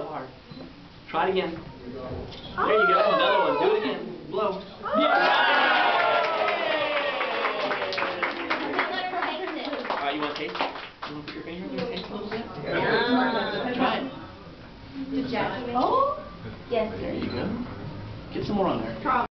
so hard. Try it again. There you go. Another one. Do it again. Blow. Alright, you want to taste it? You want to put your finger in and taste a little bit? Try it. Did Jackie make it? Oh? Yes. There you go. Get some more on there.